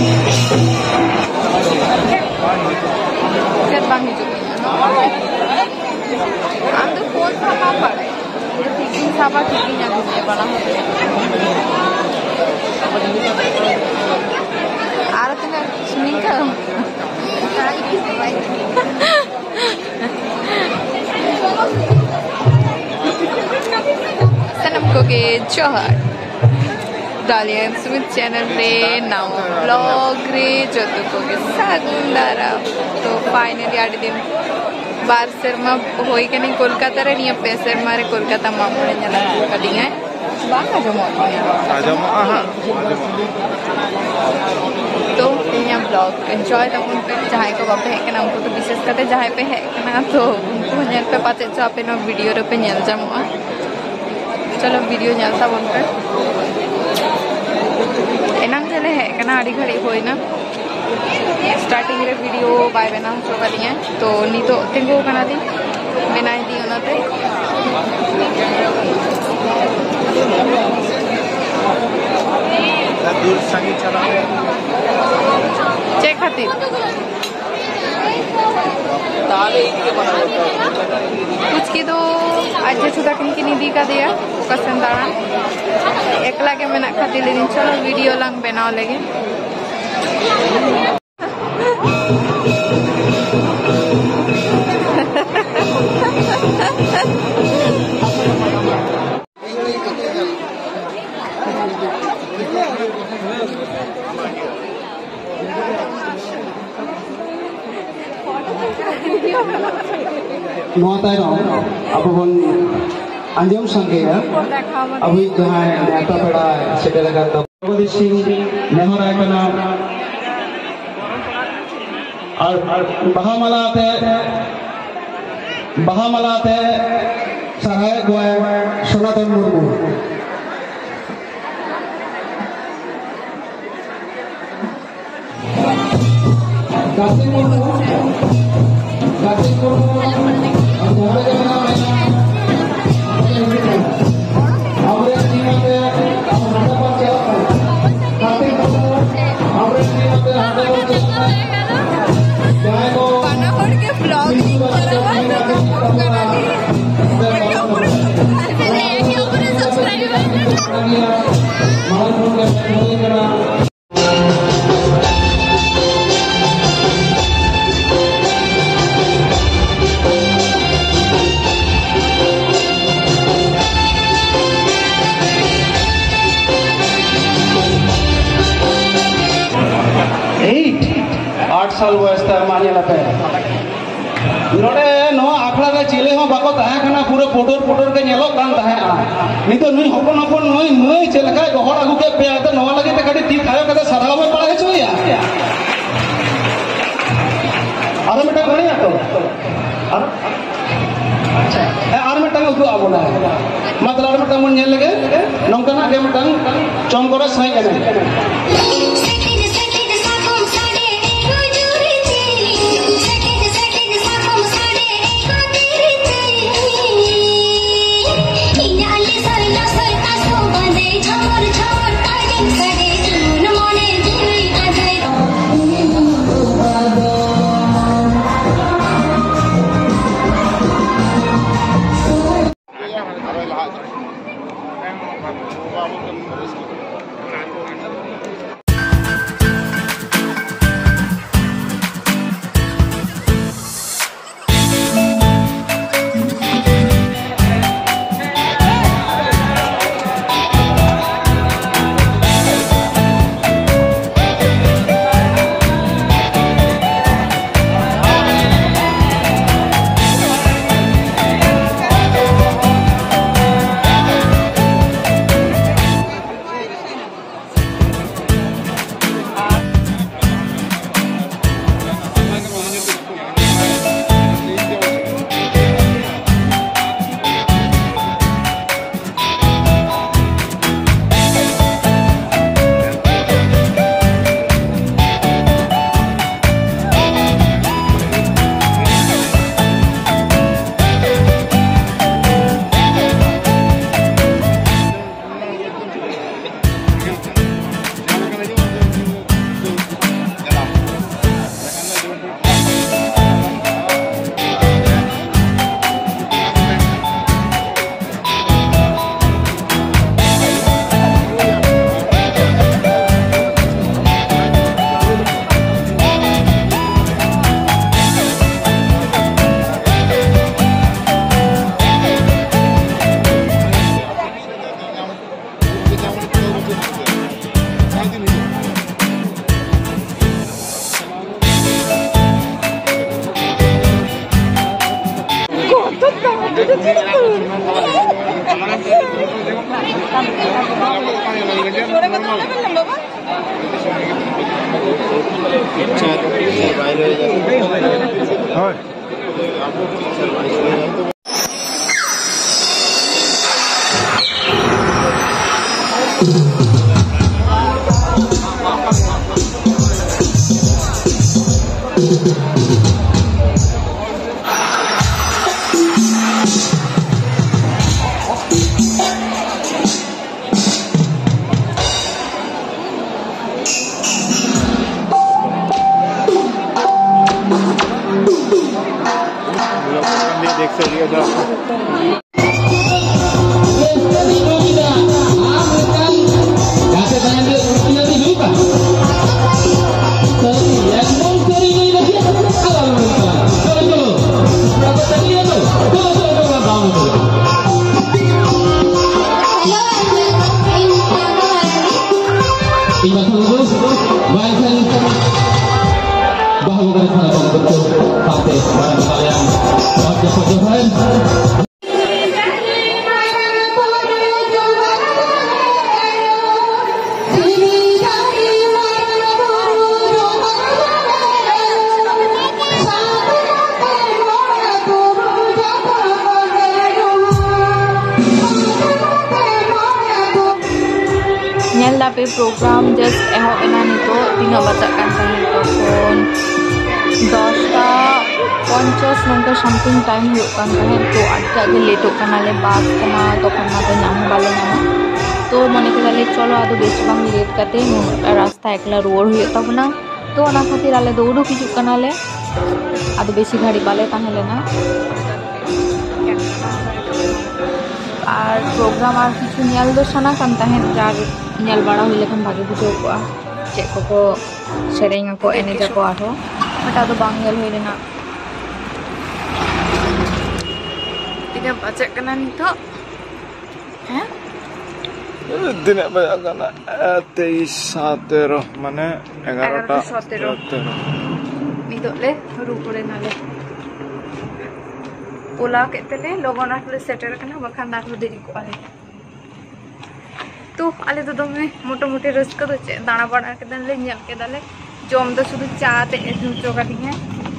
bang hijau ando phone sama pare tiking sama tikingnya gue bana आरतना swimming का सनम को के जोहर डालियन सुमित चैनल रे नाउ ब्लॉग रे जो को के सागुंदारा तो फाइनली आठ दिन बार शर्मा होई के नहीं कोलकाता रे निया पे शर्मा रे कोलकाता मामूले जना कदिंग है बांग तो यहाँ ब्लॉग एंजॉय तब पे जहाँ को बापे है ना उनको तो विशेष करते जहाँ पे है ना तो उनको नेल पे पाते जो आपे ना वीडियो रे पे नेल जामुआ चलो वीडियो नेलता बन पे एनांग चले है ना आड़ी घड़ी होई ना स्टार्टिंग रे वीडियो बाय बना तो करी है तो नी तो तिंगो कना दी बनाई दी उनाते दूर संगी चला चेक खातिर कुछ की तो आज सुधा किनकी निधि का दिया कसन दाड़ा एकला के मेना खातिर लेकिन चलो वीडियो लंग बनाओ लगे नौताई रहो अब बन अंजम संगे है अभी जहाँ नेता पड़ा है सेटे लगा तो प्रगति सिंह नेहर है कना और बहामला ते सहाय गोय सनातन मुर्मू कासिम मुर्मू साल बयस माने लपे नोडे नो आखड़ा रे चिले हो बाको ताहे खाना पूरे पोटर के नेलो कान ताहे नितो नुई हपन हपन नुई मई चलका गहर आगु के पे त नवा लगे त कडी ती थायो कते सराव में पड़ा है चोया आरो मेटा गणी तो अच्छा आरो मेटा उदु आबोना मतलब आरो मेटा मन नेल लगे नंकना के मेटा चम करे सही कने देख सकते हो पे प्रोग्राम जस्ट एहब एना नितो तीना बजा कान ताहेन तखन 10:50 नंका समथिंग टाइम हुयो कान ताहेन तो आटा गे लेटो कानाले बास कना तखन ना नाम बाले नामा तो मने केदाले चलो आदो बेस बांग लेट काते रास्ता एकला रोड हुयो तबना तो ओना खातिर आले दौड़ो हिजुग कानाले आदो बेसी घाड़ी बाले ताहेलेना और प्रोग्राम और किछु नेल दो सना कान ताहेन जार नेल बड़ा हुई लेकिन भागे बुझो को चेक को सेरेंग को एने जाको आरो बट आदो बांगल हुई लेना तिना बचक कना नितो हैं दिन बजा कना 23:17 माने 11:17 निदोले रुपुरे नाले ओला केतले लोगन आटले सेटर कना बखान दाखलो देरी को आले तो आले तो दमे मोटो मोटे रस्क दो दाना बना के दले नेल के दले जम दो शुद्ध चा ते नुचो का दी है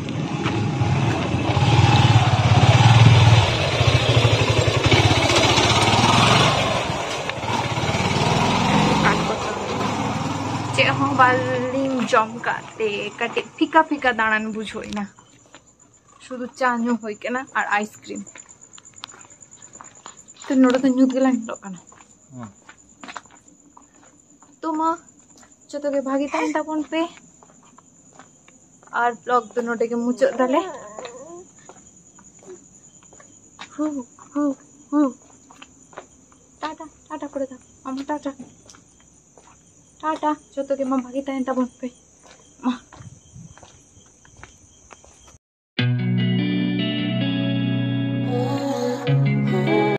चे हो बालिम जम काते कटे फिका फिका दाना न बुझोई ना शुद्ध चा न्यू होई के ना और आइसक्रीम तो नोडो तो न्यूत गेला नितो कना तो माँ जो के भागी तान तापन पे और ब्लॉग तो नोटे के मुचो दले टाटा टाटा करे था टाटा टाटा जो के माँ भागी तान तापन पे